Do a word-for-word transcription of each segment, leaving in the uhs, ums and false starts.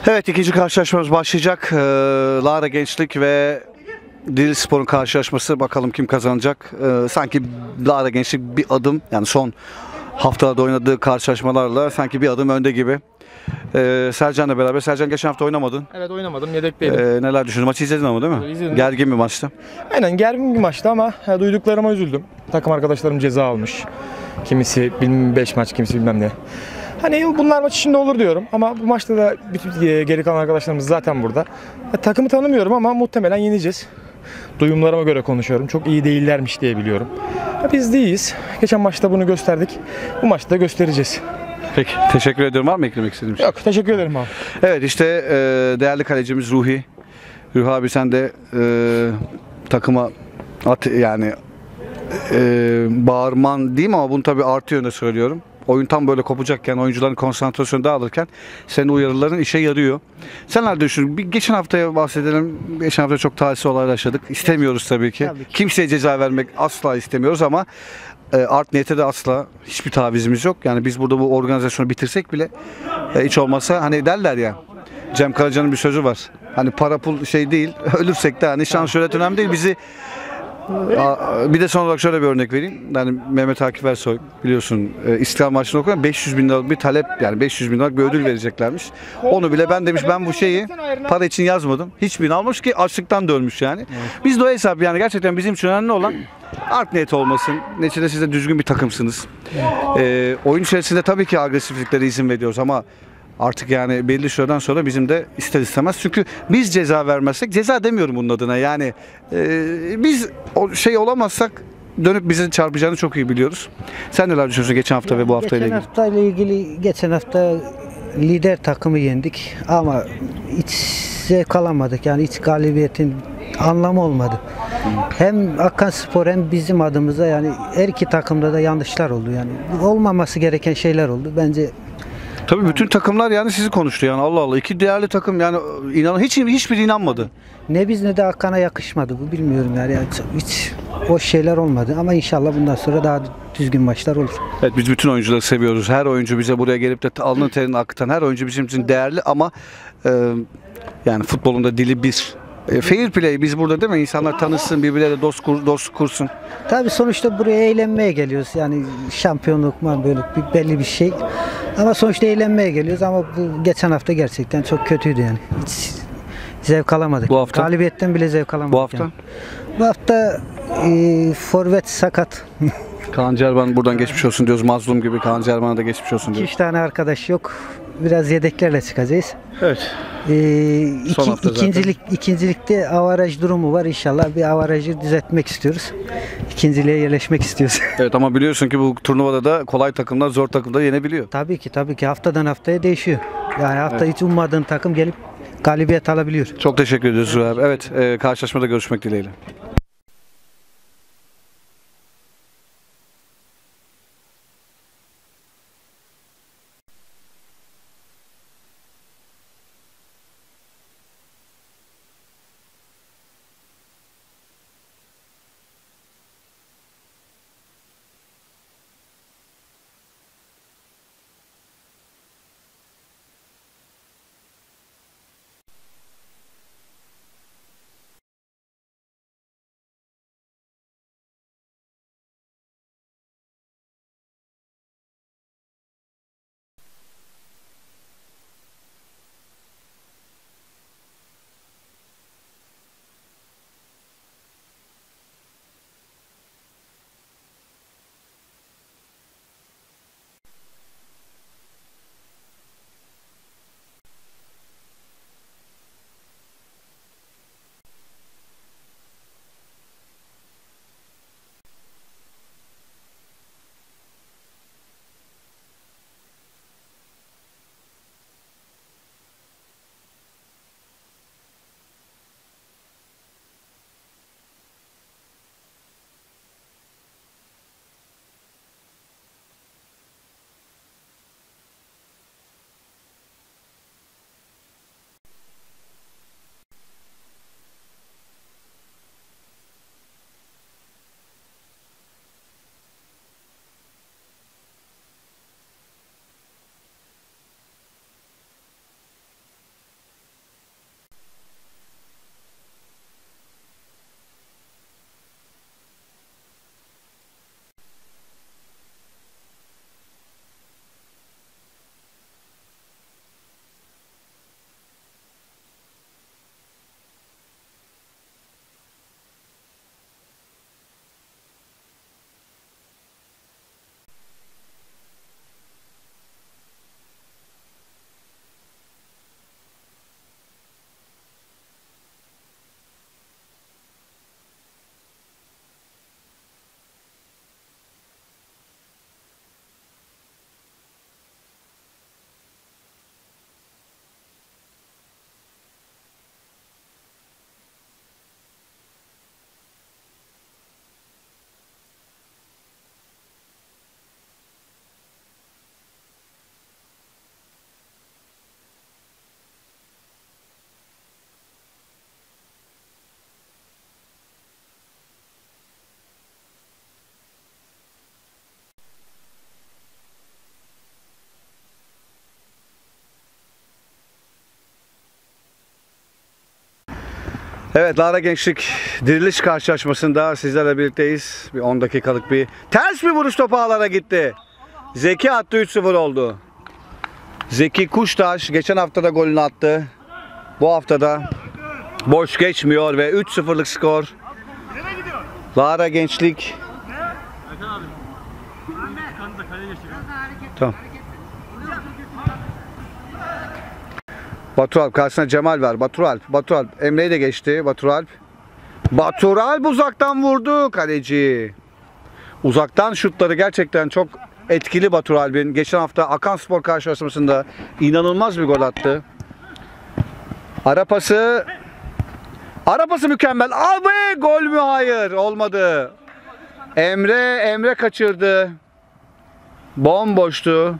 Evet, ikinci karşılaşmamız başlayacak. Ee, Lara Gençlik ve Dil Spor'un karşılaşması. Bakalım kim kazanacak. Ee, sanki Lara Gençlik bir adım, yani son haftalarda oynadığı karşılaşmalarla sanki bir adım önde gibi. Ee, Sercan'la beraber. Sercan, geçen hafta oynamadın. Evet, oynamadım, yedekteydim. Ee, neler düşündün? Maçı izledin ama, değil mi? Evet, izledim. Gergin bir maçtı. Aynen, gergin bir maçtı ama ya, duyduklarıma üzüldüm. Takım arkadaşlarım ceza almış. Kimisi bilmem beş maç, kimisi bilmem ne. Hani bunlar maç içinde olur diyorum ama bu maçta da bütün geri kalan arkadaşlarımız zaten burada. Ya, takımı tanımıyorum ama muhtemelen yeneceğiz. Duyumlarıma göre konuşuyorum. Çok iyi değillermiş diye biliyorum. Ya, biz de iyiyiz. Geçen maçta bunu gösterdik. Bu maçta da göstereceğiz. Peki, teşekkür ediyorum. Var mı eklemek istediğim şey? Yok, teşekkür ederim abi. Evet, işte e, değerli kalecimiz Ruhi. Ruhi abi, sen de e, takıma at, yani e, bağırman değil mi, ama bunu tabii artı yönde söylüyorum. Oyun tam böyle kopacakken, oyuncuların konsantrasyonu dağılırken senin uyarıların işe yarıyor. Sen nerede düşünüyorsun? Bir geçen haftaya bahsedelim. Geçen hafta çok talihsiz olaylar yaşadık. İstemiyoruz tabii ki. Tabii ki. Kimseye ceza vermek asla istemiyoruz ama e, art niyete de asla hiçbir tavizimiz yok. Yani biz burada bu organizasyonu bitirsek bile e, hiç olmazsa, hani derler ya, Cem Karaca'nın bir sözü var. Hani para pul şey değil. Ölürsek de hani şans şöhret önemli değil. Bizi Aa, bir de son olarak şöyle bir örnek vereyim. Yani Mehmet Akif Ersoy, biliyorsun, e, İstiklal maçını okuyan beş yüz bin liralık bir talep, yani beş yüz bin liralık bir ödül vereceklermiş. Onu bile ben demiş, ben bu şeyi para için yazmadım. Hiçbirini almış ki açlıktan da ölmüş yani. Biz de o hesap, yani gerçekten bizim için önemli olan art niyet olmasın. Neticede siz de düzgün bir takımsınız. E, oyun içerisinde tabii ki agresifliklere izin veriyoruz ama artık yani belli süreden sonra bizim de ister istemez, çünkü biz ceza vermezsek, ceza demiyorum bunun adına, yani e, biz o şey olamazsak dönüp bizi çarpacağını çok iyi biliyoruz. Sen neler düşünüyorsun geçen hafta ve bu hafta ile Geçen ilgili? hafta ile ilgili geçen hafta lider takımı yendik ama hiç zevk alamadık. Yani hiç galibiyetin anlamı olmadı. Hem Akkanspor hem bizim adımıza, yani her iki takımda da yanlışlar oldu. Yani olmaması gereken şeyler oldu. Bence Tabii bütün takımlar yani sizi konuştu, yani Allah Allah, iki değerli takım, yani inan hiç hiçbiri inanmadı. ne biz ne de Akkan'a yakışmadı bu, bilmiyorum yani. Yani hiç o şeyler olmadı ama inşallah bundan sonra daha düzgün maçlar olur. Evet, biz bütün oyuncuları seviyoruz. Her oyuncu bize buraya gelip de alnın terini akıtan her oyuncu bizim için değerli ama e, yani futbolun da dili bir. E, fair play biz burada, değil mi? İnsanlar tanışsın, birbirleriyle dost, kur, dost kursun. Tabii sonuçta buraya eğlenmeye geliyoruz. Yani şampiyonluk mu böyle bir, belli bir şey. Ama sonuçta eğlenmeye geliyoruz ama bu geçen hafta gerçekten çok kötüydü yani. Hiç zevk alamadık. Bu hafta? Galibiyetten bile zevk alamadık. Bu hafta? Yani. Bu hafta e, forvet sakat. Kaan Cerban, buradan geçmiş olsun diyoruz. Mazlum gibi Kaan Cerban'a da geçmiş olsun iki diyoruz. üç tane arkadaş yok. Biraz yedeklerle çıkacağız. Evet. Ee, iki, hafta zaten. ikincilik, ikincilikte avaraj durumu var. İnşallah bir avarajı düzeltmek istiyoruz. İkinciliğe yerleşmek istiyoruz. Evet, ama biliyorsun ki bu turnuvada da kolay takımlar zor takımları yenebiliyor. Tabii ki tabii ki haftadan haftaya değişiyor. Yani hafta hiç ummadığın takım gelip galibiyet alabiliyor. Çok teşekkür ediyoruz abi. Evet, e, karşılaşmada görüşmek dileğiyle. Evet, Lara Gençlik diriliş karşılaşmasında sizlerle birlikteyiz. Bir on dakikalık bir ters bir vuruş topu ağlara gitti. Zeki attı, üç sıfır oldu. Zeki Kuştaş geçen hafta da golünü attı. Bu haftada boş geçmiyor ve üç sıfırlık skor. Lara Gençlik. Tamam. Baturalp karşısına Cemal var. Baturalp. Baturalp. Emre'yi de geçti. Baturalp. Baturalp uzaktan vurdu kaleci. Uzaktan şutları gerçekten çok etkili Baturalp'in. Geçen hafta Akanspor karşılaşmasında inanılmaz bir gol attı. Ara pası. Ara pası mükemmel. Abi gol mü? Hayır. Olmadı. Emre. Emre kaçırdı. Bomboştu.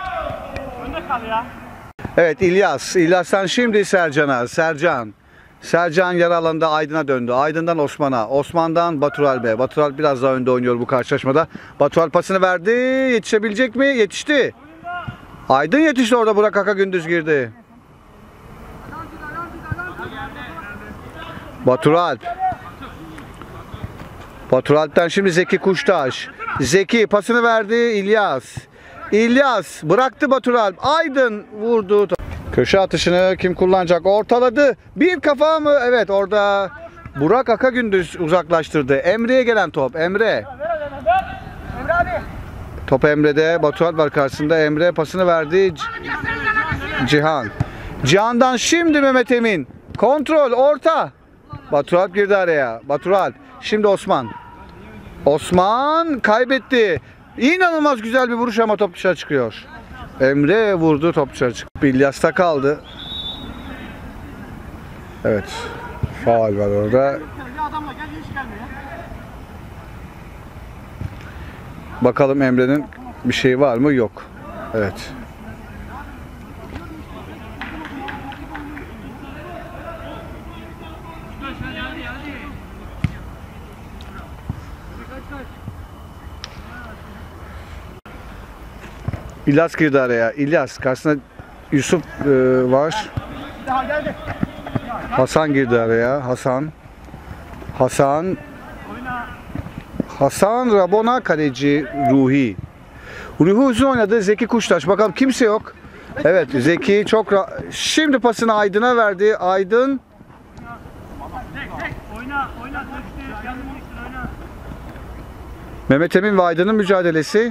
Evet, İlyas. İlyas'tan şimdi Sercan'a. Sercan. Sercan yarı alanda Aydın'a döndü. Aydın'dan Osman'a. Osman'dan Baturalp'e. Baturalp biraz daha önde oynuyor bu karşılaşmada. Baturalp pasını verdi. Yetişebilecek mi? Yetişti. Aydın yetişti orada. Burak Akagündüz girdi. Baturalp. Baturalp'ten şimdi Zeki Kuştaş. Zeki pasını verdi. İlyas. İlyas bıraktı Baturalp. Aydın vurdu. Köşe atışını kim kullanacak? Ortaladı. Bir kafa mı? Evet, orada Burak Akagündüz uzaklaştırdı. Emre'ye gelen top. Emre. Top Emre'de. Baturalp var karşısında. Emre pasını verdi. Cihan. Cihan'dan şimdi Mehmet Emin. Kontrol. Orta. Baturalp girdi araya. Baturalp. Şimdi Osman. Osman kaybetti. İnanılmaz güzel bir vuruş ama top dışarı çıkıyor. Emre vurdu, top dışarı çıktı. İlyas'ta kaldı. Evet. Faul var orada. Bakalım Emre'nin bir şey var mı? Yok. Evet. İlyas girdi araya. İlyas karşısında Yusuf e, var. Hasan girdi araya. Hasan. Hasan. Hasan Rabona kaleci Ruhi. Ruhi uzun oynadı. Zeki Kuştaş. Bakalım kimse yok. Evet, Zeki çok şimdi pasını Aydın'a verdi. Aydın. Mehmet Emin ve Aydın'ın mücadelesi.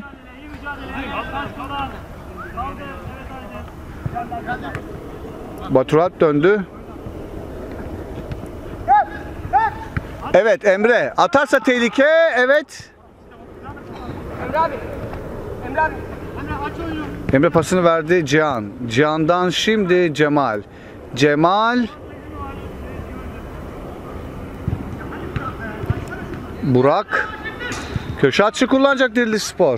Baturalp döndü. Evet, Emre atarsa tehlike. Evet. Emre abi. Emre abi. Emre aç oyunu. Emre pasını verdi Cihan. Cihan'dan şimdi Cemal. Cemal. Burak. Köşe atışı kullanacak Diriliş Spor.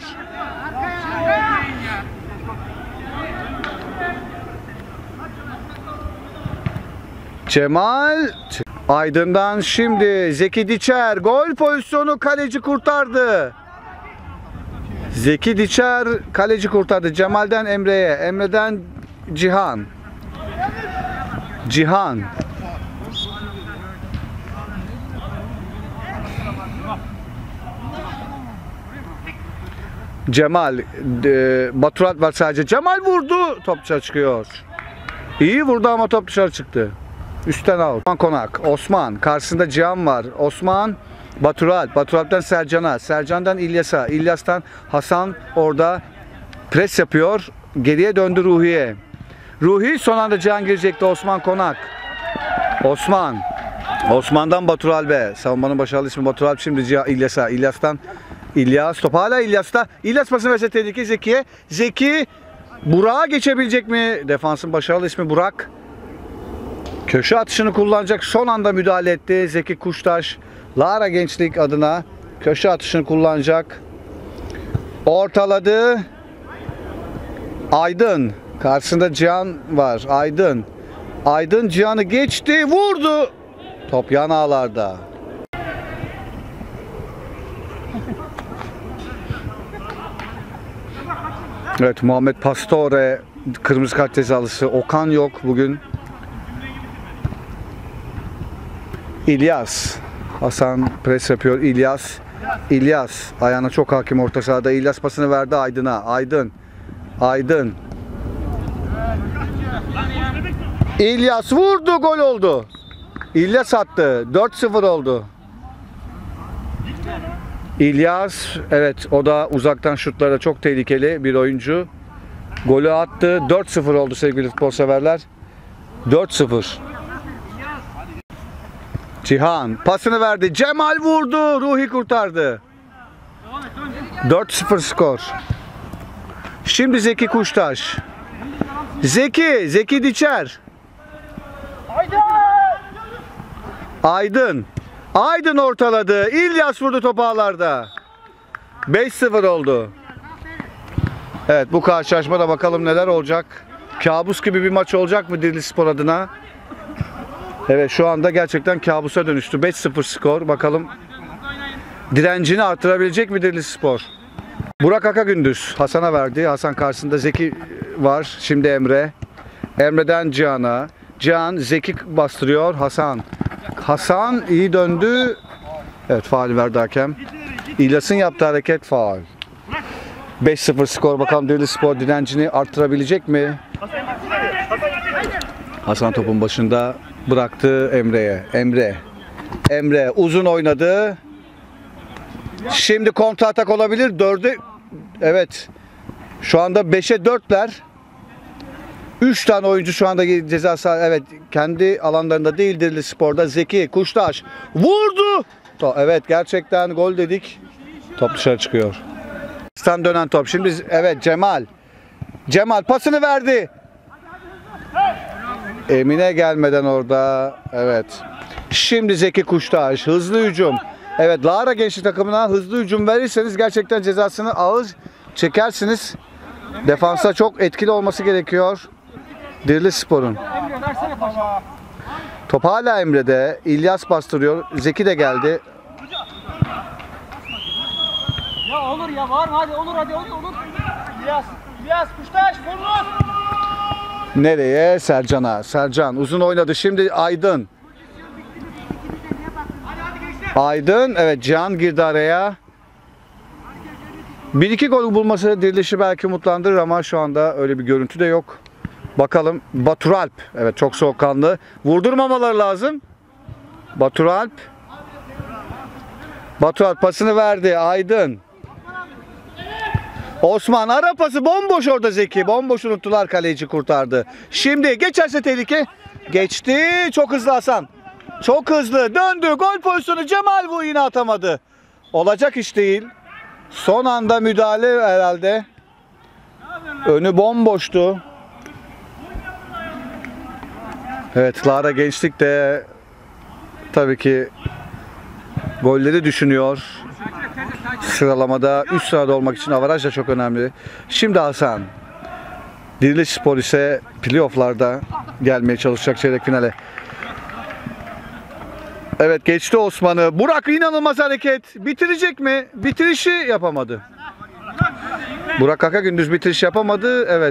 Cemal. Aydın'dan şimdi Zeki Diçer. Gol pozisyonu, kaleci kurtardı. Zeki Diçer kaleci kurtardı. Cemal'den Emre'ye. Emre'den Cihan. Cihan. Cemal. E, Baturalp var sadece. Cemal vurdu. Top dışarı çıkıyor. İyi vurdu ama top dışarı çıktı. Üstten out. Osman Konak. Osman. Karşısında Cihan var. Osman. Baturalp. Baturalp'ten Sercan'a. Sercan'dan İlyas'a. İlyas'tan Hasan orada pres yapıyor. Geriye döndü Ruhi'ye. Ruhi son anda Cihan girecekti. Osman Konak. Osman. Osman'dan Baturalp'e. Savunmanın başarılı ismi Baturalp. Şimdi Cihan İlyas'a. İlyas'tan İlyas. Top hala İlyas'ta. İlyas pasını verse tehlike Zeki'ye. Zeki Burak'a geçebilecek mi? Defansın başarılı ismi Burak. Köşe atışını kullanacak. Son anda müdahale etti. Zeki Kuştaş. Lara Gençlik adına köşe atışını kullanacak. Ortaladı. Aydın. Karşısında Cihan var. Aydın. Aydın Cihan'ı geçti. Vurdu. Top yan ağlarda. Evet, Muhammed Pastore kırmızı kart cezalısı. Okan yok bugün. İlyas. Hasan pres yapıyor. İlyas. İlyas. Ayağına çok hakim orta sahada. İlyas pasını verdi Aydın'a. Aydın. Aydın. İlyas vurdu. Gol oldu. İlyas attı. dört sıfır oldu. İlyas, evet, o da uzaktan şutlarda çok tehlikeli bir oyuncu. Golü attı. dört sıfır oldu sevgili futbol severler. dört sıfır. Cihan pasını verdi. Cemal vurdu. Ruhi kurtardı. dört sıfır skor. Şimdi Zeki Kuştaş. Zeki, Zeki Diçer. Aydın. Aydın ortaladı. İlyas vurdu topu ağlarda. beş sıfır oldu. Evet, bu karşılaşmada bakalım neler olacak. Kabus gibi bir maç olacak mı Dirilispor adına? Evet, şu anda gerçekten kabusa dönüştü. beş sıfır skor. Bakalım direncini artırabilecek mi Dirilispor? Burak Akagündüz Hasan'a verdi. Hasan karşısında Zeki var. Şimdi Emre. Emre'den Cihan'a. Cihan, Zeki bastırıyor. Hasan. Hasan iyi döndü. Evet, faul verdi hakem. İlyas'ın yaptığı hareket faul. beş sıfır skor. Bakalım Dirilispor direncini arttırabilecek mi? Hasan topun başında bıraktı Emre'ye. Emre. Emre uzun oynadı. Şimdi kontra atak olabilir. dörde evet. Şu anda beşe dörtler. üç tane oyuncu şu anda ceza sahası, evet, kendi alanlarında değil Dirilispor'da. Zeki Kuştaş vurdu. Evet, gerçekten gol dedik. Top dışarı çıkıyor. Stan dönen top. Şimdi evet, Cemal. Cemal pasını verdi. Emine gelmeden orada. Evet. Şimdi Zeki Kuştaş hızlı hücum. Evet, Lara Gençlik takımına hızlı hücum verirseniz gerçekten cezasını ağır çekersiniz. Defansa çok etkili olması gerekiyor Dirilispor'un. Top hala Emre'de. İlyas bastırıyor. Zeki de geldi. Ya olur ya, var mı? Hadi olur, hadi olur, olur. İlyas, İlyas, Kuştaş, vurur. Nereye? Sercan'a. Sercan uzun oynadı. Şimdi Aydın. Aydın. Evet, Cihan girdi araya. Bir iki gol bulması Diriliş'i belki umutlandırır ama şu anda öyle bir görüntü de yok. Bakalım. Baturalp. Evet, çok soğukkanlı. Vurdurmamaları lazım. Baturalp. Baturalp pasını verdi. Aydın. Osman ara pası bomboş orada Zeki. Bomboş unuttular, kaleci kurtardı. Şimdi geçerse tehlike. Geçti. Çok hızlı Hasan. Çok hızlı. Döndü. Gol pozisyonu. Cemal bu yine atamadı. Olacak iş değil. Son anda müdahale herhalde. Önü bomboştu. Evet, Lara Gençlik de tabii ki golleri düşünüyor. Sıralamada üst sırada olmak için avaraj da çok önemli. Şimdi Hasan. Dirilispor ise playoff'larda gelmeye çalışacak çeyrek finale. Evet, geçti Osman'ı. Burak inanılmaz hareket. Bitirecek mi? Bitirişi yapamadı. Burak Akagündüz bitiriş yapamadı. Evet.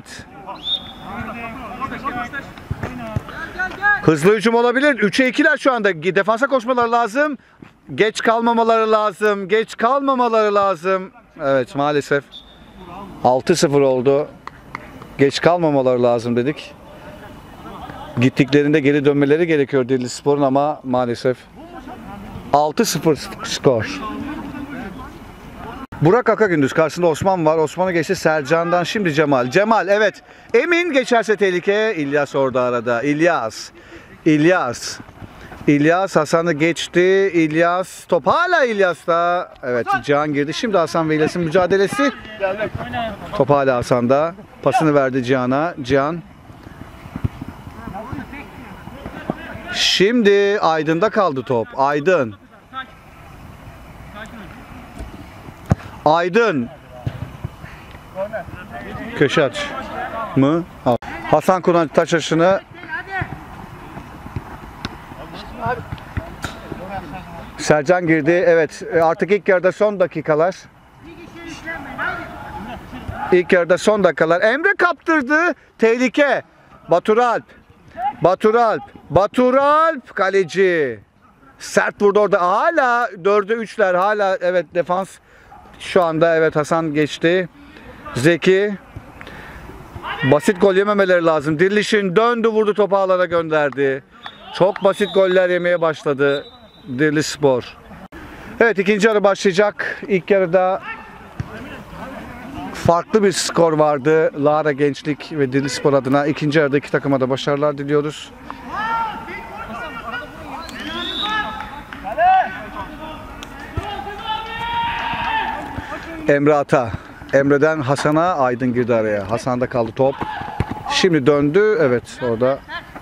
Hızlı hücum olabilir. üçe ikiler şu anda. Defansa koşmaları lazım. Geç kalmamaları lazım. Geç kalmamaları lazım. Evet, maalesef. altı sıfır oldu. Geç kalmamaları lazım dedik. Gittiklerinde geri dönmeleri gerekiyor Dirilispor'un ama maalesef. altı sıfır skor. Burak Akagündüz karşısında Osman var. Osman'ı geçti Sercan'dan, şimdi Cemal. Cemal, evet. Emin geçerse tehlike. İlyas orada arada. İlyas. İlyas. İlyas Hasan'ı geçti. İlyas. Top hala İlyas'ta. Evet, Cihan girdi. Şimdi Hasan ve İlyas'ın mücadelesi. Top hala Hasan'da. Pasını verdi Cihan'a. Cihan. Şimdi Aydın'da kaldı top. Aydın. Aydın. Köşe aç mı? Hasan Kuran taç aşını. Sercan girdi. Evet, artık ilk yarıda son dakikalar. İlk yarıda son dakikalar. Emre kaptırdı. Tehlike. Baturalp. Baturalp. Baturalp kaleci. Sert vurdu orada. Hala dörde üçler. Hala evet defans. Şu anda evet Hasan geçti. Zeki. Basit gol yememeleri lazım. Diriliş'in döndü vurdu topu ağlara gönderdi. Çok basit goller yemeye başladı Diriliş Spor. Evet ikinci yarı başlayacak. İlk yarıda farklı bir skor vardı. Lara Gençlik ve Diriliş Spor adına. İkinci yarıda iki takıma da başarılar diliyoruz. Emre Ata. Emre'den Hasan'a, Aydın girdi araya. Hasan'da kaldı top. Şimdi döndü. Evet orada.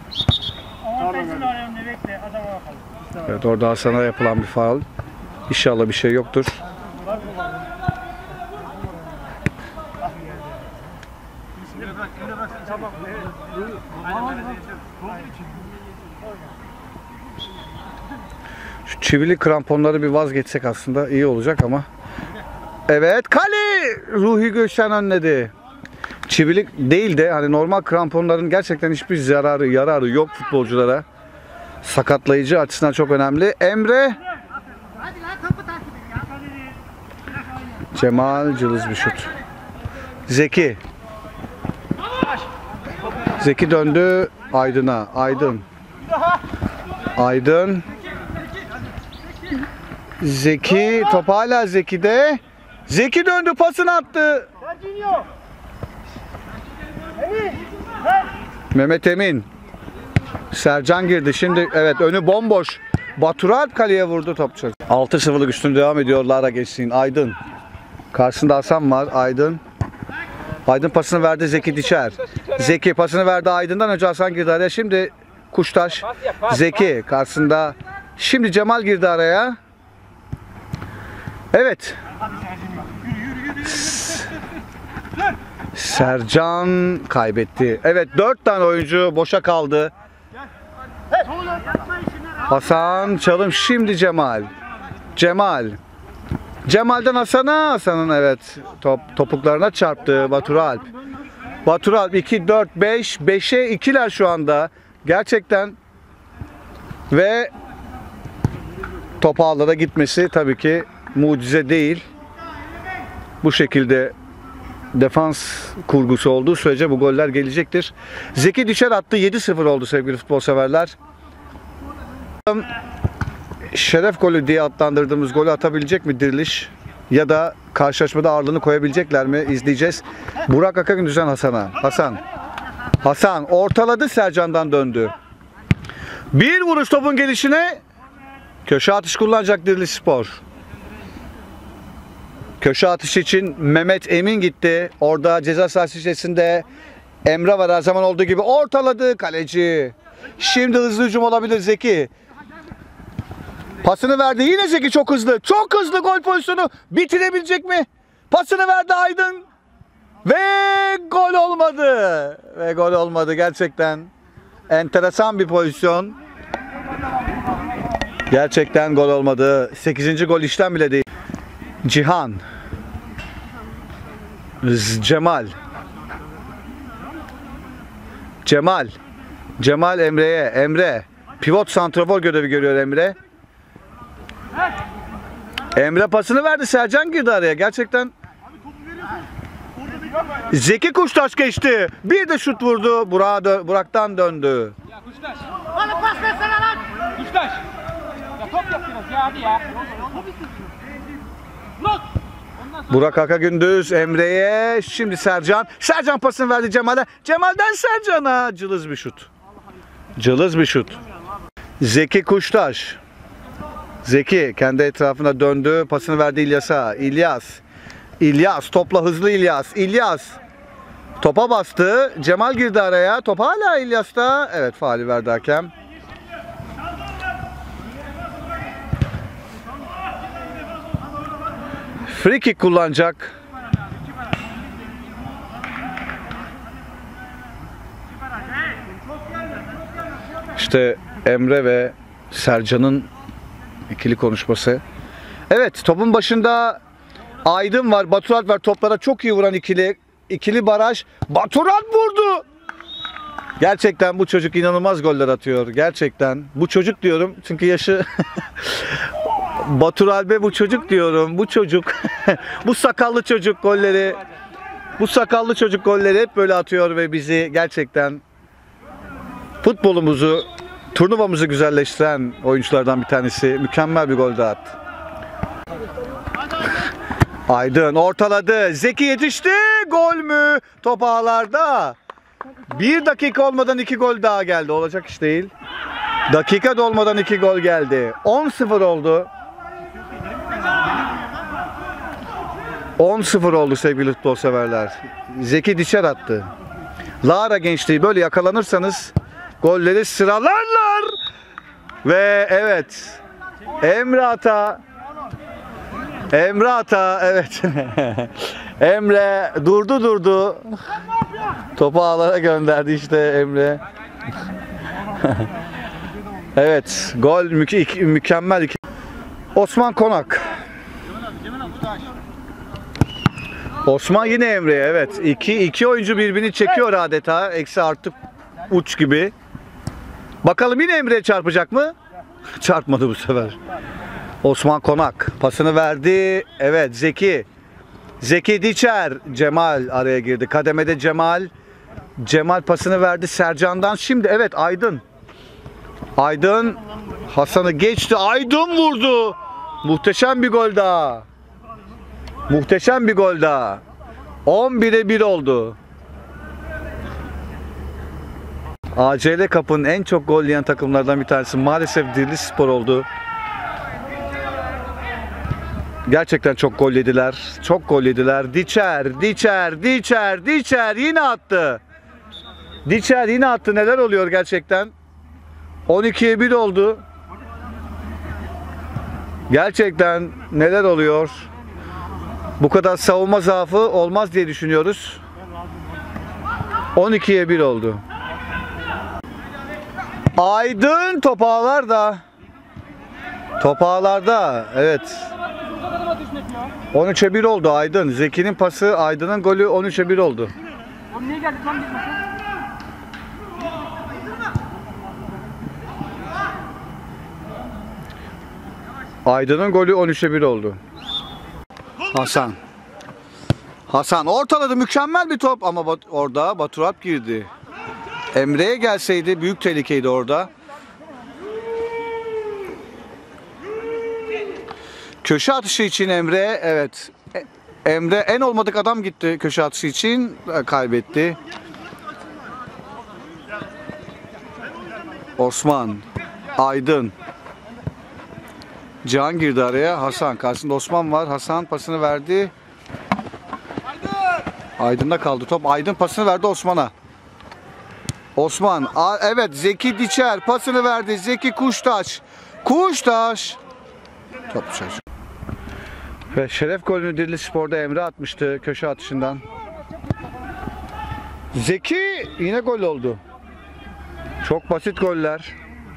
Evet orada Hasan'a yapılan bir faul. İnşallah bir şey yoktur. Şu çivili kramponları bir vazgeçsek aslında iyi olacak ama. Evet kale Ruhi Göçen önledi. Çivilik değil de hani normal kramponların gerçekten hiçbir zararı yararı yok futbolculara. Sakatlayıcı açısından çok önemli. Emre. Cemal cılız bir şut. Zeki. Zeki döndü Aydın'a. Aydın. Aydın. Zeki top hala Zeki'de. Zeki döndü pasını attı. Mehmet Emin. Sercan girdi. Şimdi evet önü bomboş. Baturalp kaleye vurdu topçu. altı sıfırlık üstün devam ediyor Lara Gençliğin. Aydın. Karşısında Hasan var. Aydın. Aydın pasını verdi Zeki Diçer. Zeki pasını verdi Aydın'dan önce Hasan girdi araya. Şimdi Kuştaş. Zeki karşısında. Şimdi Cemal girdi araya. Evet. Sercan kaybetti. Evet dört tane oyuncu boşa kaldı. Hasan çalım şimdi Cemal. Cemal. Cemal'den Hasan'a. Hasan'ın evet top, topuklarına çarptı Baturalp. Baturalp iki dört beş beşe ikiler şu anda. Gerçekten ve top ağlara gitmesi tabii ki mucize değil. Bu şekilde defans kurgusu olduğu sürece bu goller gelecektir. Zeki Düşer attı. yedi sıfır oldu sevgili futbol severler. Şeref golü diye adlandırdığımız golü atabilecek mi Diriliş? Ya da karşılaşmada ağırlığını koyabilecekler mi? İzleyeceğiz. Burak Akagündüz'den Hasan'a. Hasan. Hasan ortaladı, Sercan'dan döndü. Bir vuruş topun gelişine. Köşe atış kullanacak Diriliş Spor. Köşe atışı için Mehmet Emin gitti. Orada ceza sahası içerisinde Emre var her zaman olduğu gibi. Ortaladı kaleci. Şimdi hızlı hücum olabilir Zeki. Pasını verdi. Yine Zeki çok hızlı. Çok hızlı gol pozisyonu. Bitirebilecek mi? Pasını verdi Aydın. Ve gol olmadı. Ve gol olmadı. Gerçekten enteresan bir pozisyon. Gerçekten gol olmadı. sekizinci gol işlem bile değil. Cihan. Cemal. Cemal. Cemal Emre'ye. Emre. Pivot santrafor görevi görüyor Emre. Emre pasını verdi. Sercan girdi araya. Gerçekten. Zeki Kuştaş geçti. Bir de şut vurdu. Burak'a dö Burak'tan döndü. Ya Kuştaş. Bana pas versene lan. Kuştaş. Ya top yap biraz ya hadi ya. Burak Akagündüz Emre'ye. Şimdi Sercan. Sercan pasını verdi Cemal'e. Cemal'den Sercan'a. Cılız bir şut. Cılız bir şut. Zeki Kuştaş. Zeki kendi etrafına döndü. Pasını verdi İlyas'a. İlyas. İlyas. Topla hızlı İlyas. İlyas. Topa bastı. Cemal girdi araya. Top hala İlyas'ta. Evet faali verdi hakem. Free kick kullanacak. İşte Emre ve Sercan'ın ikili konuşması. Evet topun başında Aydın var, Baturalp var. Toplara çok iyi vuran ikili. İkili baraj. Baturalp vurdu. Gerçekten bu çocuk inanılmaz goller atıyor. Gerçekten. Bu çocuk diyorum çünkü yaşı Batur Albe bu çocuk diyorum. Bu çocuk. Bu sakallı çocuk golleri. Bu sakallı çocuk golleri hep böyle atıyor ve bizi gerçekten futbolumuzu, turnuvamızı güzelleştiren oyunculardan bir tanesi. Mükemmel bir gol daha attı. Aydın ortaladı. Zeki yetişti. Gol mü? Top ağlarda. Bir dakika olmadan iki gol daha geldi. Olacak iş değil. Dakika dolmadan iki gol geldi. on sıfır oldu. on sıfır oldu sevgili futbol severler. Zeki Diçer attı. Lara gençliği böyle yakalanırsanız golleri sıralarlar. Ve evet. Emre Ata. Emre Ata evet. Emre durdu durdu. Topu ağlara gönderdi işte Emre. Evet, gol mü mükemmel. Osman Konak. Osman yine Emre'ye evet. İki, iki oyuncu birbirini çekiyor adeta. Eksi artı uç gibi. Bakalım yine Emre'ye çarpacak mı? Çarpmadı bu sefer. Osman Konak pasını verdi. Evet Zeki. Zeki Diçer. Cemal araya girdi. Kademede Cemal. Cemal pasını verdi Sercan'dan. Şimdi evet Aydın. Aydın Hasan'ı geçti. Aydın vurdu. Muhteşem bir gol daha. Muhteşem bir gol daha. on bire bir oldu. A C L Cup'ın en çok gol yiyen takımlardan bir tanesi maalesef Dirilispor oldu. Gerçekten çok gol yediler. Çok gol yediler. Diçer, Diçer, Diçer, Diçer yine attı. Diçer yine attı. Neler oluyor gerçekten? on ikiye bir oldu. Gerçekten neler oluyor? Bu kadar savunma zaafı olmaz diye düşünüyoruz. on ikiye bir oldu. Aydın top ağlarda. Top ağlarda. Evet. on üçe bir oldu Aydın. Zeki'nin pası, Aydın'ın golü on üçe bir oldu. Oğlum niye geldik lan biz maça? Aydın'ın golü on üçe bir oldu. Hasan. Hasan ortaladı, mükemmel bir top ama bat orada Batur Alp girdi. Emre'ye gelseydi büyük tehlikeydi orada. Köşe atışı için Emre, evet. Emre en olmadık adam gitti köşe atışı için, kaybetti. Osman, Aydın. Cihan girdi araya. Hasan. Karşısında Osman var. Hasan pasını verdi. Aydın'da kaldı top. Aydın pasını verdi Osman'a. Osman. Evet Zeki Diçer pasını verdi. Zeki Kuştaş. Kuştaş. Top dışarı. Ve şeref golünü Dirilispor'da Emre atmıştı köşe atışından. Zeki yine gol oldu. Çok basit goller.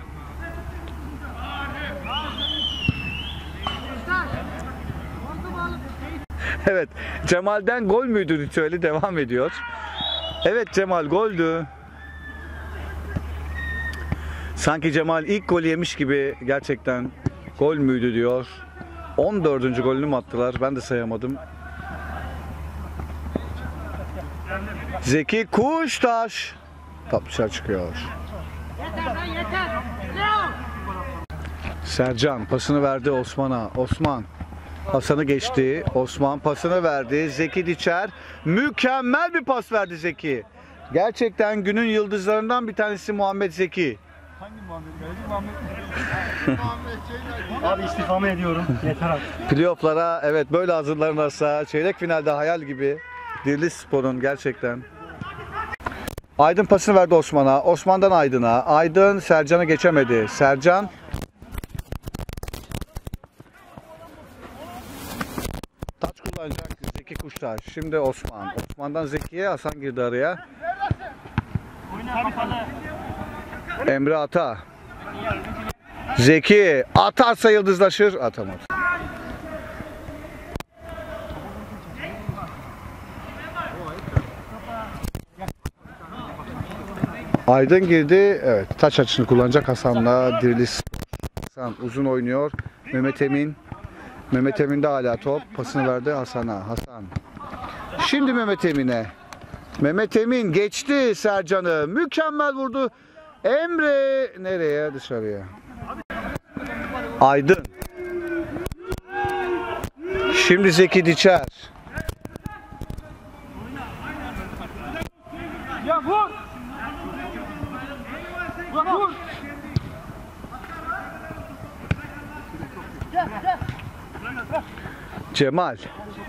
Evet, Cemal'den gol müydü ritüeli devam ediyor. Evet Cemal goldü. Sanki Cemal ilk golü yemiş gibi gerçekten gol müydü diyor. on dördüncü golünü mü attılar? Ben de sayamadım. Zeki Kuştaş. Top dışarı çıkıyor. Yeter lan yeter. Sercan pasını verdi Osman'a. Osman. Hasan'ı geçti. Osman pasını verdi. Zeki Diçer. Mükemmel bir pas verdi Zeki. Gerçekten günün yıldızlarından bir tanesi Muhammed Zeki. Hangi Muhammed? Muhammed. Abi istifamı ediyorum. Yeter artık. Playoff'lara evet böyle hazırlanırsa çeyrek finalde hayal gibi. Dirilispor'un gerçekten. Aydın pasını verdi Osman'a. Osman'dan Aydın'a. Aydın Sercan'ı geçemedi. Sercan taç kullanacak Zeki Kuştaş. Şimdi Osman. Osman'dan Zeki'ye, Hasan girdi araya. Emre Ata. Zeki atarsa yıldızlaşır. Atamadı. Aydın girdi. Evet. Taç açısını kullanacak Hasan'la Diriliş. Hasan uzun oynuyor. Mehmet Emin. Mehmet Emin de hala top. Pasını verdi Hasan'a. Hasan. Şimdi Mehmet Emin'e. Mehmet Emin geçti Sercan'ı. Mükemmel vurdu. Emre nereye? Dışarıya. Aydın. Şimdi Zeki Diçer. Ya vur. Vur vur. Cemal.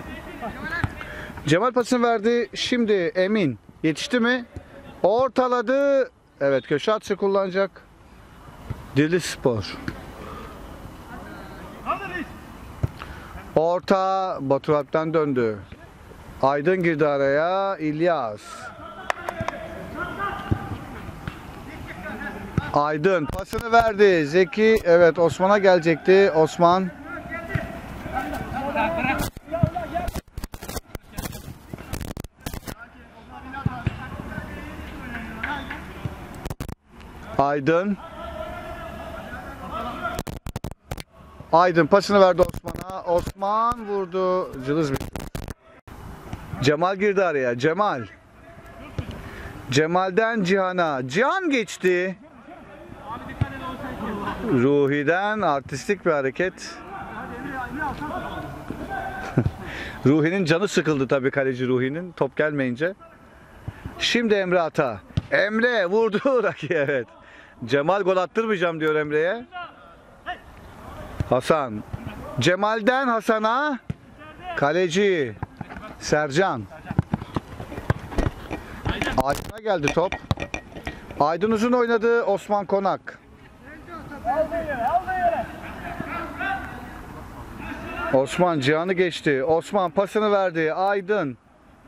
Cemal pasını verdi. Şimdi Emin. Yetişti mi? Ortaladı. Evet, köşe atışı kullanacak. Diriliş Spor. Orta Batur Alp'ten döndü. Aydın girdi araya. İlyas. Aydın pasını verdi. Zeki evet Osman'a gelecekti. Osman. Aydın. Aydın pasını verdi Osman'a. Osman vurdu. Cılız bir. Cemal girdi araya. Cemal. Cemal'den Cihan'a. Cihan geçti. Ruhi'den artistik bir hareket. Ruhi'nin canı sıkıldı tabii, kaleci Ruhi'nin top gelmeyince. Şimdi Emre Ata. Emre vurdu rakibe, evet. Cemal gol attırmayacağım diyor Emre'ye. Hasan. Cemal'den Hasan'a. Kaleci Sercan. Aydın'a geldi top. Aydın uzun oynadı. Osman Konak. Osman Cihan'ı geçti. Osman pasını verdi. Aydın.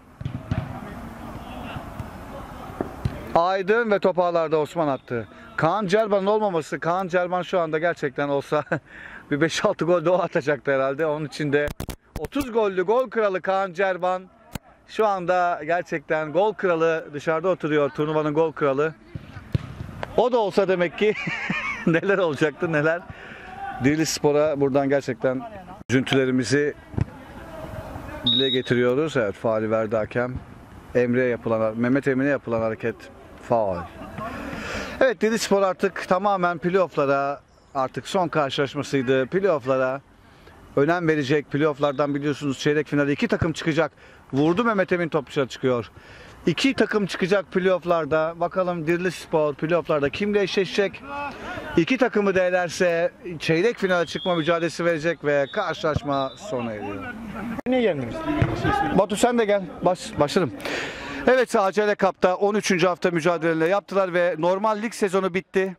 Aydın ve top ağlarda Osman attı. Kaan Cerban'ın olmaması. Kaan Cerban şu anda gerçekten olsa bir beş altı gol de o atacaktı herhalde. Onun için de otuz gollü gol kralı Kaan Cerban şu anda gerçekten gol kralı, dışarıda oturuyor, turnuvanın gol kralı. O da olsa demek ki neler olacaktı neler. Diriliş Spor'a buradan gerçekten üzüntülerimizi dile getiriyoruz. Evet, faali verdi hakem. Emre'ye yapılan, Mehmet Emin'e yapılan hareket faul. Evet, Diriliş Spor artık tamamen playoff'lara, artık son karşılaşmasıydı. Playoff'lara önem verecek. Playoff'lardan biliyorsunuz çeyrek finale iki takım çıkacak. Vurdu Mehmet Emin, top dışarı çıkıyor. İki takım çıkacak playoff'larda. Bakalım Diriliş Spor playoff'larda kimle eşleşecek? İki takımı da elerse çeyrek finale çıkma mücadelesi verecek ve karşılaşma sona eriyor. Niye geldiniz? Batu sen de gel. Baş, başladım. Evet, A C L Cup'ta on üçüncü hafta mücadeleyle yaptılar ve normal lig sezonu bitti.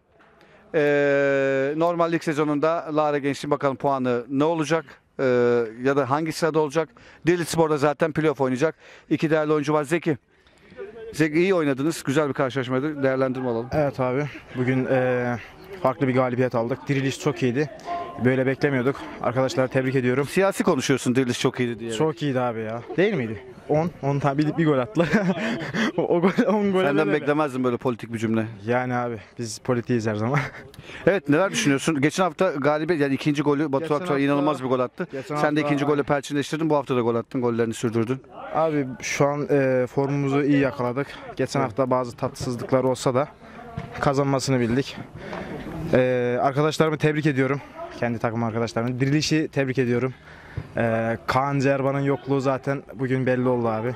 Ee, normal lig sezonunda Lara Gençliğin bakalım puanı ne olacak? Ee, ya da hangi sırada olacak? Diriliş Spor'da zaten playoff oynayacak. İki değerli oyuncu var. Zeki. Zeki, iyi oynadınız. Güzel bir karşılaşmaydı. Değerlendirme alalım. Evet abi. Bugün eee, farklı bir galibiyet aldık. Diriliş çok iyiydi. Böyle beklemiyorduk. Arkadaşlar tebrik ediyorum. Siyasi konuşuyorsun, Diriliş çok iyiydi diye. Çok iyiydi abi ya. Değil miydi? on. on tane bir, bir gol attılar. o, o gol on gol. Senden beklemezdim böyle politik bir cümle. Yani abi biz politiğiz her zaman. Evet, neler düşünüyorsun? Geçen hafta galibiyet, yani ikinci golü Batu Geçen Akçay hafta- inanılmaz bir gol attı. Geçen Sen de hafta- ikinci golü perçinleştirdin. Bu hafta da gol attın. Gollerini sürdürdün. Abi şu an eee, formumuzu iyi yakaladık. Geçen hafta bazı tatsızlıklar olsa da kazanmasını bildik. Eee, arkadaşlarımı tebrik ediyorum. Kendi takım arkadaşlarımı. Dirilişi tebrik ediyorum. Eee Kaan Cerban'ın yokluğu zaten bugün belli oldu abi.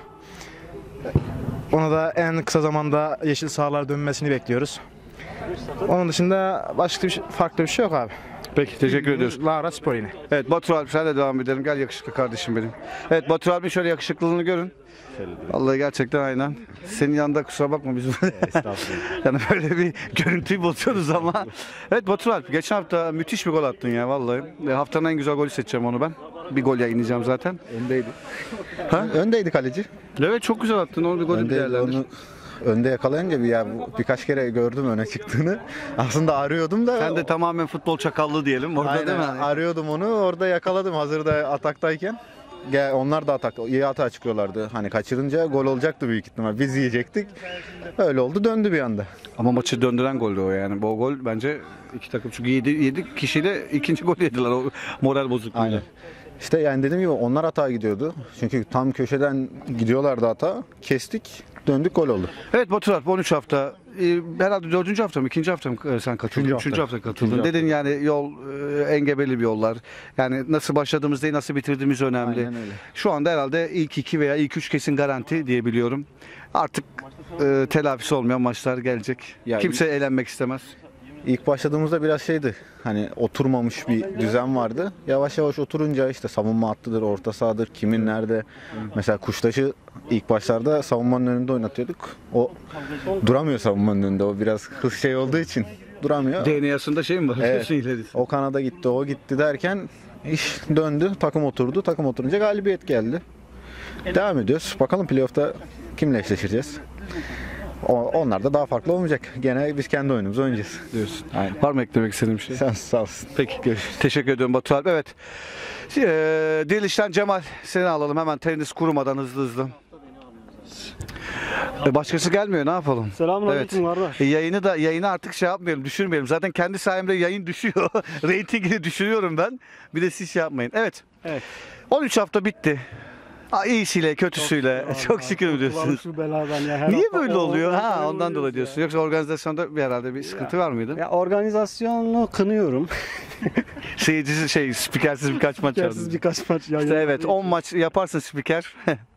Ona da en kısa zamanda yeşil sahalara dönmesini bekliyoruz. Onun dışında başka bir şey, farklı bir şey yok abi. Peki, teşekkür ediyoruz. Lara Spor yine. Evet, Batur Alp, sen de devam edelim. Gel yakışıklı kardeşim benim. Evet, Batur Alp'in şöyle yakışıklılığını görün. Vallahi gerçekten aynen. Senin yanında kusura bakma biz yani böyle bir görüntüyü bozuyoruz ama. Evet Batur Alp, geçen hafta müthiş bir gol attın ya vallahi. E, haftanın en güzel golü seçeceğim onu ben. Bir gol yayınlayacağım zaten. Öndeydi. Ha? Öndeydi kaleci. Evet, çok güzel attın. Onu bir golü Öndeydi, değerlendir. onu önde yakalayınca bir ya bu- birkaç kere gördüm öne çıktığını. Aslında arıyordum da. Sen de tamamen futbol çakallığı diyelim orada, Aynen, değil mi? arıyordum onu. Orada yakaladım hazırda ataktayken. gel, onlar da atak, iyi hata açıklıyorlardı. Hani kaçırınca gol olacaktı büyük ihtimal. Biz yiyecektik. Öyle oldu, döndü bir anda. Ama maçı döndüren goldü o yani. Bu gol bence iki takım çünkü yedi, yedi kişiyle ikinci gol yediler o moral bozukluğuyla. Aynen. İşte yani dediğim gibi onlar hata gidiyordu. Çünkü tam köşeden gidiyorlardı hata. Kestik, döndük, gol oldu. Evet Batu Alp on üç hafta e, herhalde dördüncü hafta mı ikinci hafta mı e, sen katıldın? Üçüncü Üçüncü hafta. hafta katıldın. Üçüncü Dedin yani yol e, engebeli bir yollar. Yani nasıl başladığımız değil nasıl bitirdiğimiz önemli. Aynen öyle. Şu anda herhalde ilk iki veya ilk üç kesin garanti diye biliyorum. Artık e, telafisi olmayan maçlar gelecek. Ya Kimse eğlenmek istemez. İlk başladığımızda biraz şeydi. Hani oturmamış bir düzen vardı. Yavaş yavaş oturunca işte savunma hattıdır, orta sahadır, kimin nerede. Mesela Kuştaş'ı ilk başlarda savunmanın önünde oynatıyorduk. O duramıyor savunmanın önünde. O biraz hız şey olduğu için duramıyor. D N A'sında şey mi var? Evet. İlerisi. O kanada gitti, o gitti derken iş döndü. Takım oturdu. Takım oturunca galibiyet geldi. Devam ediyoruz. Bakalım playoff'ta kimle eşleşeceğiz. O- Onlar da daha farklı olmayacak. Gene biz kendi oyunumuzu oynayacağız. Diyorsun. Aynen. Var mı eklemek istediğin bir şey? Sen sağ olasın. Peki. Teşekkür ediyorum Batu Alp. Evet. Ee, Diriliş'ten Cemal seni alalım hemen tenis kurumadan hızlı hızlı. E, Başkası gelmiyor ne yapalım? Selamünaleyküm kardeş. E, Yayını da yayını artık şey yapmayalım, düşürmeyelim. Zaten kendi sayemde yayın düşüyor. Reytingini düşürüyorum ben. Bir de siz şey yapmayın. Evet. Evet. on üç hafta bitti. Ha, iyisiyle, kötüsüyle. Çok, şükür biliyorsunuz. Şu beladan ya. Her Niye hafta böyle o- oluyor? o- Ha, o- ondan dolayı oluyoruz diyorsun. ya. Yoksa organizasyonda bir herhalde bir sıkıntı var mıydı? Ya organizasyonu kınıyorum. Seyircisi şey, spikersiz birkaç maç Yersiz yaptın. birkaç maç yayın. İşte evet, on maç yaparsın spiker.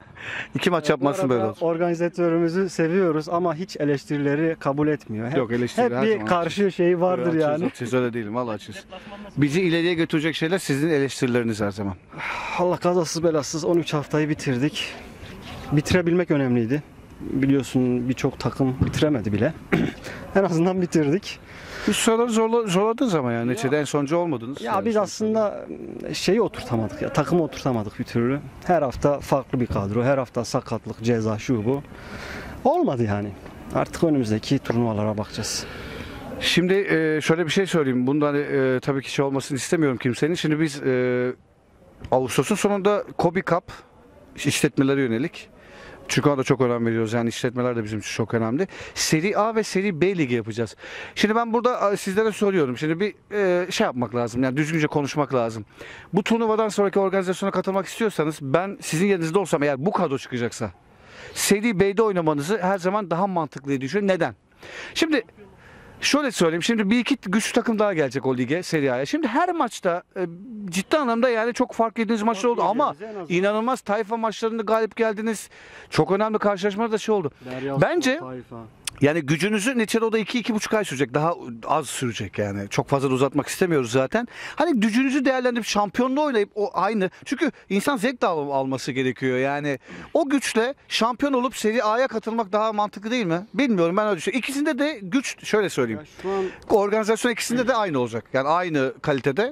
İki maç yapmasın böyle olur. Organizatörümüzü seviyoruz ama hiç eleştirileri kabul etmiyor. Hep, Yok, eleştiri hep her bir zaman karşı şey vardır Açız, yani. açız, öyle değilim valla açız. Bizi ileriye götürecek şeyler sizin eleştirileriniz her zaman. Allah kazasız belasız on üç haftayı bitirdik. Bitirebilmek önemliydi. Biliyorsun birçok takım bitiremedi bile. En azından bitirdik. Biz soruları zorla, zorladınız ama yani neticede en sonuncu olmadınız. Ya Yani biz aslında şeyi oturtamadık ya, takımı oturtamadık bir türlü. Her hafta farklı bir kadro, her hafta sakatlık, ceza, şu bu. Olmadı yani. Artık önümüzdeki turnuvalara bakacağız. Şimdi e, şöyle bir şey söyleyeyim. Bundan e, tabii ki şey olmasını istemiyorum kimsenin. Şimdi biz e, Ağustos'un sonunda Kobe Cup işletmelere yönelik. Çünkü ona da çok önem veriyoruz. Yani işletmeler de bizim için çok önemli. Seri A ve Seri B ligi yapacağız. Şimdi ben burada sizlere soruyorum. Şimdi bir e, şey yapmak lazım. Yani düzgünce konuşmak lazım. Bu turnuvadan sonraki organizasyona katılmak istiyorsanız ben sizin yerinizde olsam eğer bu kadro çıkacaksa Seri B'de oynamanızı her zaman daha mantıklı diye düşünüyorum. Neden? Şimdi şöyle söyleyeyim. Şimdi bir iki güçlü takım daha gelecek o lige, Serie A'ya. Şimdi her maçta e, ciddi anlamda yani çok fark ettiğiniz maçlar oldu ama yiyeceğiz en azından. inanılmaz tayfa maçlarında galip geldiniz. Çok önemli karşılaşmalar da şey oldu. Bence yani gücünüzü neticede o da iki iki buçuk ay sürecek. Daha az sürecek yani. Çok fazla da uzatmak istemiyoruz zaten. Hani gücünüzü değerlendirip şampiyonluğu oynayıp o aynı. Çünkü insan zevk de al- alması gerekiyor. Yani o güçle şampiyon olup Serie A'ya katılmak daha mantıklı değil mi? Bilmiyorum, ben öyle düşünüyorum. İkisinde de güç şöyle söyleyeyim. Şu an Organizasyon ikisinde de aynı olacak. Yani aynı kalitede.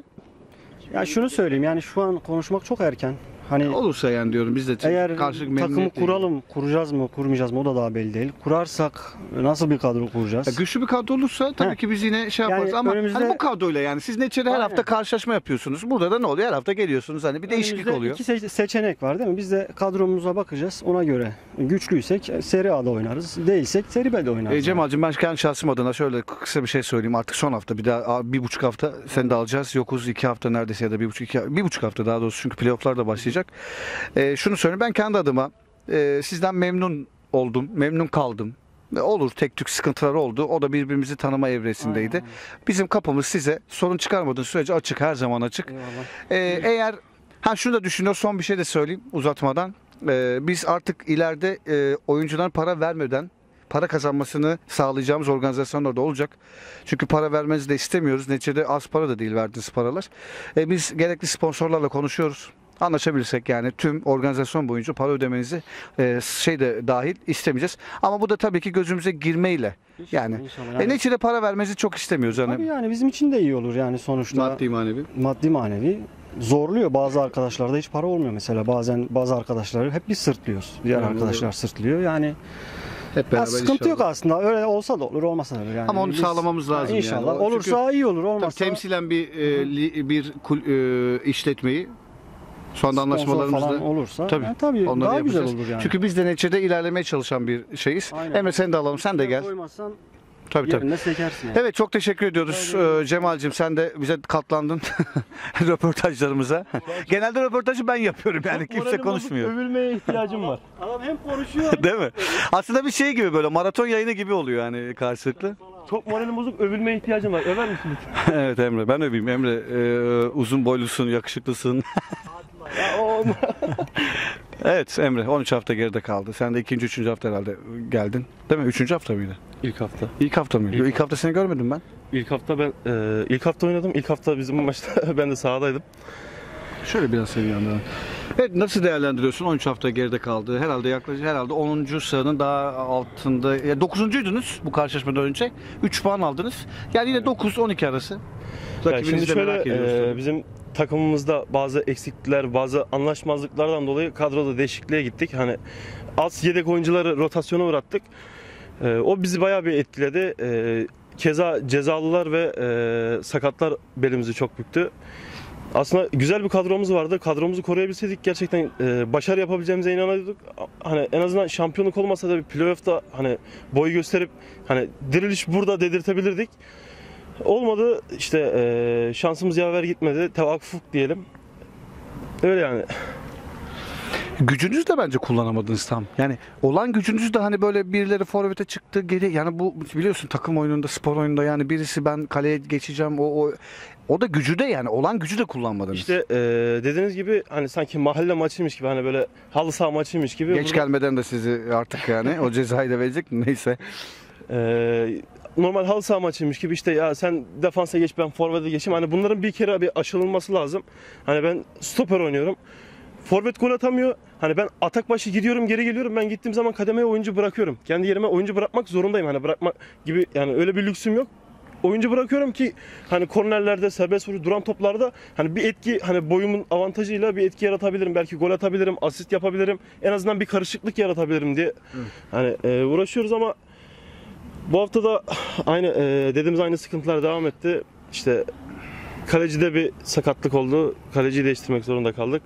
ya şunu söyleyeyim yani şu an konuşmak çok erken. Hani Olursa yani diyorum biz de eğer karşılık takımı memnuniyet değil. kuralım, kuracağız mı, kurmayacağız mı o da daha belli değil. Kurarsak nasıl bir kadro kuracağız? Ya güçlü bir kadro olursa tabii Heh. ki biz yine şey Yani yaparız ama önümüzde- hani bu kadroyla yani siz neticede her Aynen. hafta karşılaşma yapıyorsunuz. Burada da ne oluyor? Her hafta geliyorsunuz hani bir değişiklik Önümüzde oluyor. İki seç- seçenek var değil mi? Biz de kadromuza bakacağız. Ona göre güçlüysek Serie A'da oynarız. Değilsek Serie B'de oynarız. E, Cemal'cim ben kendi şahsım adına şöyle kısa bir şey söyleyeyim. Artık son hafta bir daha bir buçuk hafta seni de alacağız. Yokuz iki hafta neredeyse ya da bir buçuk iki, bir buçuk hafta daha doğrusu çünkü playofflar da başlayacak. E, şunu söyleyeyim ben kendi adıma e, sizden memnun oldum. Memnun kaldım. E, Olur tek tük sıkıntılar oldu. O da birbirimizi tanıma evresindeydi. Aynen. Bizim kapımız size sorun çıkarmadığın sürece açık, her zaman açık. Eyvallah. Ee, eğer ha şunu da düşünüyor son bir şey de söyleyeyim uzatmadan. Ee, biz artık ileride e, oyuncuların para vermeden para kazanmasını sağlayacağımız organizasyonlar da olacak. Çünkü para vermenizi de istemiyoruz. Neticede az para da değil verdiğiniz paralar. Ee, biz gerekli sponsorlarla konuşuyoruz. Anlaşabilirsek yani tüm organizasyon boyunca para ödemenizi e, şey de dahil istemeyeceğiz. Ama bu da tabii ki gözümüze girmeyle. Yani, İnşallah e, neticede para vermenizi çok istemiyoruz. Tabii Yani, yani bizim için de iyi olur yani sonuçta. maddi manevi. Maddi manevi zorluyor. Bazı arkadaşlarda hiç para olmuyor mesela. Bazen bazı arkadaşları hep biz sırtlıyoruz. Diğer Yani arkadaşlar sırtlıyor. Yani Hep ya sıkıntı yok aslında. Öyle olsa da olur, olmasa da olur yani. Ama onu Biz- sağlamamız lazım yani. İnşallah. O- Olursa iyi olur, Tabii olmazsa temsilen bir e, li- bir kul- e, işletmeyi Şu anda sponsor anlaşmalarımız falan da olursa tabii, yani tabii onları daha güzel yapacağız. olur yani. Çünkü biz de neticede ilerlemeye çalışan bir şeyiz. Aynen. Emre seni de alalım. Sen de gel. Koymazsan Tabii tabii. yerine sekersin yani. Evet çok teşekkür ediyoruz ee, Cemal'cim, sen de bize katlandın röportajlarımıza. Genelde röportajı ben yapıyorum yani kimse konuşmuyor. Övülmeye ihtiyacım var. Adam hem konuşuyor. Değil mi? Aslında bir şey gibi, böyle maraton yayını gibi oluyor yani karşılıklı. Çok moralim bozuk, övülmeye ihtiyacım var. Över misiniz? Evet Emre, ben öveyim. Emre e, uzun boylusun, yakışıklısın. Evet Emre, on üç hafta geride kaldı. Sen de ikinci, üçüncü hafta herhalde geldin. Değil mi? Üçüncü hafta mıydı? İlk hafta. İlk hafta mıydı? İlk İlk, hafta seni görmedim ben. İlk hafta ben e, ilk hafta oynadım. İlk hafta bizim maçta ben de sahadaydım. Şöyle biraz senin yanından. Evet, nasıl değerlendiriyorsun? on üç hafta geride kaldı. Herhalde yaklaşık herhalde onuncu sıranın daha altında. Ya dokuzuncuydunuz bu karşılaşmadan önce. üç puan aldınız. Yani yine dokuz on iki arası. Yani Rakibinizi şimdi de şöyle merak ediyoruz e, tabii. bizim takımımızda bazı eksiklikler, bazı anlaşmazlıklardan dolayı kadroda değişikliğe gittik. Hani az yedek oyuncuları rotasyona uğrattık. E, o bizi bayağı bir etkiledi. E, keza cezalılar ve e, sakatlar belimizi çok büktü. Aslında güzel bir kadromuz vardı. Kadromuzu koruyabilseydik gerçekten e, başarı yapabileceğimize inanıyorduk. Hani en azından şampiyonluk olmasa da bir playoff'ta hani boy gösterip hani diriliş burada dedirtebilirdik. Olmadı işte e, şansımız yaver gitmedi. Tevakkuf diyelim. Öyle yani. Gücünüzü de bence kullanamadınız tam. Yani olan gücünüz de hani böyle birileri forvete çıktı geri, yani bu biliyorsun takım oyununda, spor oyununda yani birisi ben kaleye geçeceğim, o o o da gücü de, yani olan gücü de kullanmadınız. İşte e, dediğiniz gibi hani sanki mahalle maçıymış gibi, hani böyle halı saha maçıymış gibi. Geç Burada, gelmeden de sizi artık yani o cezayı da verecek mi? Neyse. e, normal halı saha maçıymış gibi işte, ya sen defansa geç ben forvete geçeyim. Hani bunların bir kere bir aşılınması lazım. Hani ben stoper oynuyorum. Forvet gol atamıyor. Hani ben atak başı gidiyorum, geri geliyorum. Ben gittiğim zaman kademeye oyuncu bırakıyorum. Kendi yerime oyuncu bırakmak zorundayım. Hani bırakmak gibi, yani öyle bir lüksüm yok. Oyuncu bırakıyorum ki hani kornerlerde, serbest vuruş, duran toplarda hani bir etki, hani boyumun avantajıyla bir etki yaratabilirim. Belki gol atabilirim, asist yapabilirim. En azından bir karışıklık yaratabilirim diye. Hani e, uğraşıyoruz ama bu hafta da aynı e, dediğimiz aynı sıkıntılar devam etti. İşte kalecide bir sakatlık oldu. Kaleciyi değiştirmek zorunda kaldık.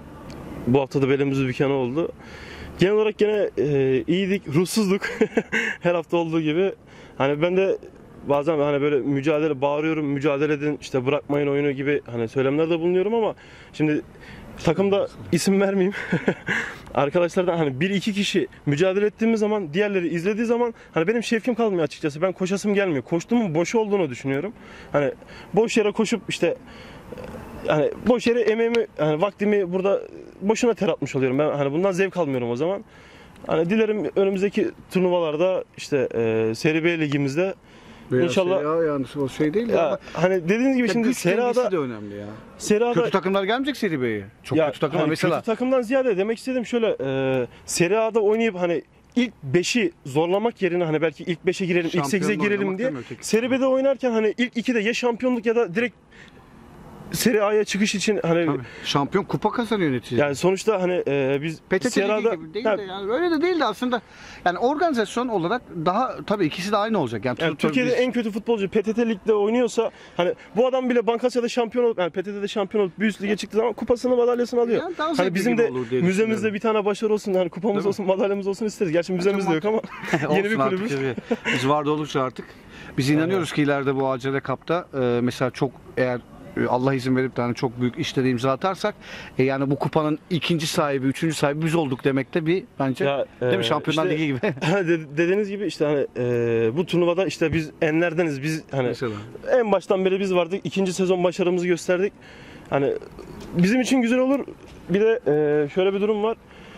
Bu hafta da belimiz büken oldu. Genel olarak gene e, iyiydik, ruhsuzduk. Her hafta olduğu gibi. Hani ben de bazen hani böyle mücadele bağırıyorum, mücadele edin, işte bırakmayın oyunu gibi hani söylemlerde bulunuyorum ama şimdi takımda isim vermeyeyim. Arkadaşlardan hani bir iki kişi mücadele ettiğimiz zaman, diğerleri izlediği zaman hani benim şevkim kalmıyor açıkçası. Ben koşasım gelmiyor. Koştuğumun boş olduğunu düşünüyorum. Hani boş yere koşup işte hani boş yere emeğimi, hani vaktimi burada boşuna ter atmış oluyorum. Ben hani bundan zevk almıyorum o zaman. Hani dilerim önümüzdeki turnuvalarda işte e, Seri B ligimizde İnşallah- Ya yani o şey değil ya. ya ama hani dediğiniz gibi ya şimdi güç Seri dengesi A'da de önemli ya. Seri A'da Kötü takımlar gelmeyecek Seri B'ye. Çok ya kötü takımlar hani mesela. kötü takımdan ziyade demek istediğim şöyle, e, Seri A'da oynayıp hani ilk beşi zorlamak yerine hani belki ilk beşe girelim, ilk Şampiyonla sekize girelim oynamak diye değil mi öteki? Seri B'de oynarken hani ilk ikide ya şampiyonluk ya da direkt Seri A'ya çıkış için hani Tabii. Şampiyon kupa kazanıyor neticede. yani sonuçta hani e, biz P T T Seri Ligi A'da gibi değil ha, de yani öyle de değil de aslında yani organizasyon olarak daha tabii ikisi de aynı olacak. Yani, yani tut- Türkiye'de biz- en kötü futbolcu P T T Lig'de oynuyorsa hani bu adam bile Bankasya'da şampiyon olup, yani P T T'de şampiyon olup bir üst lige çıktığı zaman kupasını, madalyasını alıyor. Yani daha Hani zevkli bizim gibi de olur diye müzemizde düşünüyorum. bir tane başarı olsun, hani kupamız Değil mi? olsun, madalyamız olsun isteriz. Gerçi müzemizde yok ama yeni bir Olsun artık, kulübüz. evet. Biz vardı oldukça artık. Biz inanıyoruz ki ileride bu A C L Cup'ta e, mesela çok, eğer e, Allah izin verip de hani çok büyük işlere imza atarsak e, yani bu kupanın ikinci sahibi, üçüncü sahibi biz olduk demekte bir bence Ya, değil mi? e, Şampiyonlar işte- Ligi gibi. De- dediğiniz gibi işte hani e, bu turnuvada işte biz enlerdeniz. Biz hani Mesela. en baştan beri biz vardık. İkinci sezon başarımızı gösterdik. Hani bizim için güzel olur. Bir de e, şöyle bir durum var.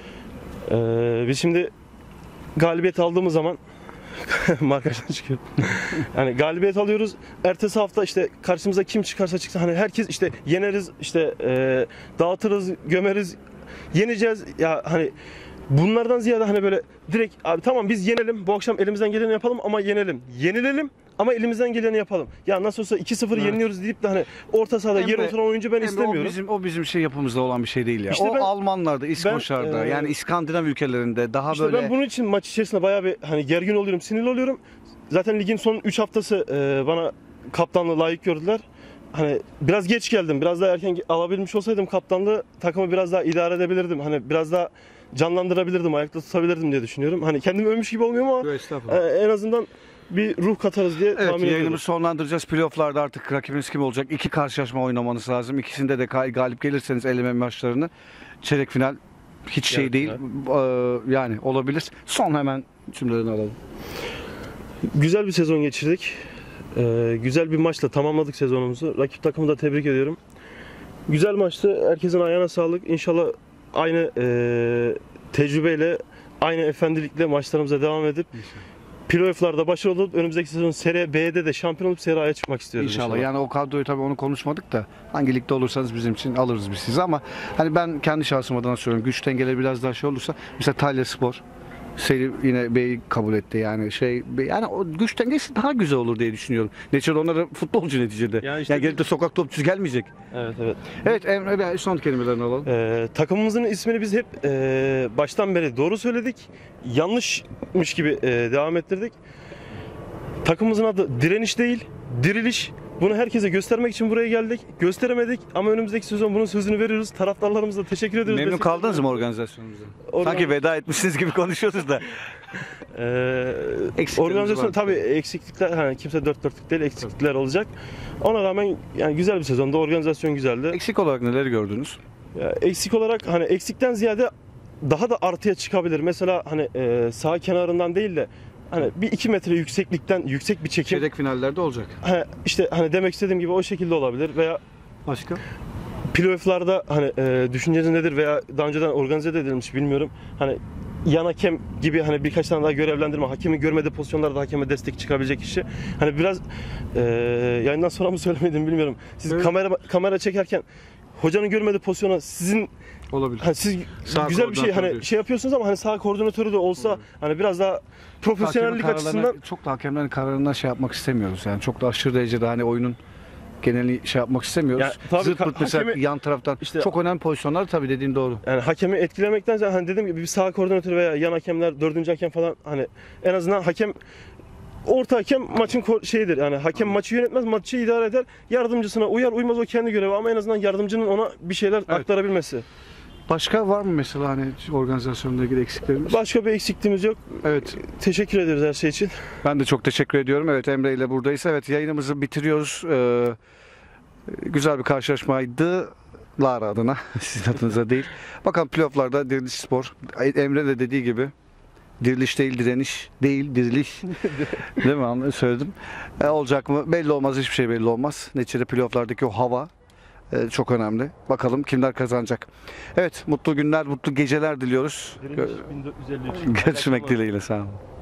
E, biz şimdi galibiyet aldığımız zaman markajdan çıkıyor. Yani galibiyet alıyoruz. Ertesi hafta işte karşımıza kim çıkarsa çıksın hani herkes işte yeneriz, işte e, dağıtırız, gömeriz, yeneceğiz. Ya hani bunlardan ziyade hani böyle direkt abi tamam biz yenelim, bu akşam elimizden geleni yapalım ama yenelim. Yenilelim ama elimizden geleni yapalım. Ya nasıl olsa iki sıfır Evet. yeniliyoruz deyip de hani orta sahada yer Emre- oturan oyuncu ben Emre, istemiyorum. O bizim o bizim şey yapımızda olan bir şey değil ya. İşte o ben- Almanlarda, İskoçlarda, e, yani İskandinav ülkelerinde daha İşte böyle ben bunun için maç içerisinde bayağı bir hani gergin oluyorum, sinirli oluyorum. Zaten ligin son üç haftası e, bana kaptanlığı layık gördüler. hani biraz geç geldim. Biraz daha erken alabilmiş olsaydım kaptanlığı takımı biraz daha idare edebilirdim. Hani biraz daha canlandırabilirdim, ayakta tutabilirdim diye düşünüyorum. Hani kendimi övmüş gibi olmuyorum ama Estağfurullah. e, en azından bir ruh katarız diye Evet, tahmin ediyorum. yayınımızı sonlandıracağız. Playoff'larda artık rakibiniz kim olacak? İki karşılaşma oynamanız lazım. İkisinde de ga- galip gelirseniz eleme maçlarını çeyrek final hiç şey Yarı değil. Ee, yani olabilir. Son hemen cümlelerini alalım. Güzel bir sezon geçirdik. Ee, güzel bir maçla tamamladık sezonumuzu. Rakip takımı da tebrik ediyorum. Güzel maçtı. Herkesin ayağına sağlık. İnşallah aynı e, tecrübeyle, aynı efendilikle maçlarımıza devam edip playoff'larda başarılı olup önümüzdeki sezon Serie B'de de şampiyon olup Serie A'ya çıkmak istiyoruz İnşallah. inşallah. Yani o kadroyu tabii onu konuşmadık da hangi ligde olursanız bizim için alırız biz sizi ama hani ben kendi şahsım adına söylüyorum. Güç dengeleri biraz daha şey olursa mesela Talyaspor seri yine B'yi kabul etti yani şey yani o güç dengesi daha güzel olur diye düşünüyorum. Neticede onlar da futbolcu neticede. Yani Yani, işte gelip de sokak topçusu gelmeyecek. Evet, evet. Evet Emre Bey son kelimelerini alalım. Ee, takımımızın ismini biz hep e, baştan beri doğru söyledik. Yanlışmış gibi e, devam ettirdik. Takımımızın adı direniş değil, diriliş. Bunu herkese göstermek için buraya geldik. Gösteremedik ama önümüzdeki sezon bunun sözünü veriyoruz. Taraftarlarımıza teşekkür ediyoruz. Memnun Destek- kaldınız mı organizasyonumuza? Organ- Sanki veda etmişsiniz gibi konuşuyoruz da. Ee, Eksiklerimiz organizasyon var. tabii eksiklikler, hani kimse dört dörtlük değil, eksiklikler olacak. Ona rağmen yani güzel bir sezonda, organizasyon güzeldi. Eksik olarak neleri gördünüz? Ya, eksik olarak hani eksikten ziyade daha da artıya çıkabilir. Mesela hani e, sağ kenarından değil de hani bir iki metre yükseklikten yüksek bir çekim. Çeyrek finallerde olacak. Ha, işte hani demek istediğim gibi o şekilde olabilir veya Başka? playoff'larda hani e, düşünceniz nedir veya daha önceden organize de edilmiş bilmiyorum. Hani yan hakem gibi hani birkaç tane daha görevlendirme, hakemin görmediği pozisyonlarda hakeme destek çıkabilecek kişi. Hani biraz e, yayından sonra mı söylemedim bilmiyorum. Siz Evet. kamera kamera çekerken hocanın görmediği pozisyona sizin Olabilir. hani siz Sağ güzel bir şey koordinatör hani diyorsun. şey yapıyorsunuz ama hani sağ koordinatörü de olsa hani biraz daha profesyonellik Hakemin açısından kararlarına- çok da hakemlerin kararından şey yapmak istemiyoruz. Yani çok da aşırı derecede hani oyunun geneli şey yapmak istemiyoruz. Ya, tabii Zırt pırt ka- mesela hakemi- yan taraftan işte- çok önemli pozisyonlar tabii dediğin doğru. yani hakemi etkilemekten ziyade hani dediğim gibi bir sağ koordinatör veya yan hakemler, dördüncü hakem falan hani en azından hakem orta hakem maçın ko- şeyidir. Yani hakem maçı yönetmez, maçı idare eder. Yardımcısına uyar uymaz o kendi görevi ama en azından yardımcının ona bir şeyler aktarabilmesi. Başka var mı mesela hani organizasyonla ilgili eksiklerimiz? Başka bir eksikliğimiz yok. Evet. Teşekkür ederiz her şey için. Ben de çok teşekkür ediyorum. Evet Emre ile buradayız. Evet yayınımızı bitiriyoruz. Ee, güzel bir karşılaşmaydı. Lara adına, sizin adınıza değil. Bakalım playoff'larda Diriliş Spor. Emre de dediği gibi diriliş değil direniş değil diriliş. Değil mi? Anladım, söyledim. E, olacak mı? Belli olmaz. Hiçbir şey belli olmaz. Neticede playoff'lardaki o hava e, çok önemli. Bakalım kimler kazanacak. Evet mutlu günler, mutlu geceler diliyoruz. Gö- bin dört yüz elli üç. Görüşmek dileğiyle. Sağ olun.